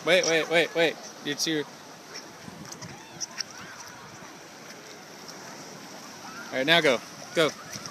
Wait. You two. All right, now go. Go.